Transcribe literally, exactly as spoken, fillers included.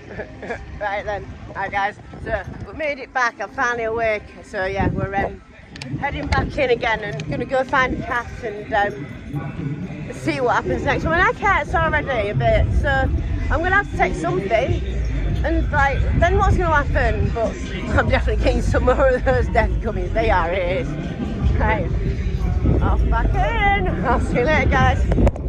Right then, alright guys, so we made it back, I'm finally awake, so yeah, we're um, heading back in again and gonna go find a cat and um, see what happens next. I mean, our cat's already a bit, so I'm gonna have to take something, and like, then what's gonna happen? But I'm definitely getting some more of those death gummies, they are, it is. Right, off back in, I'll see you later guys.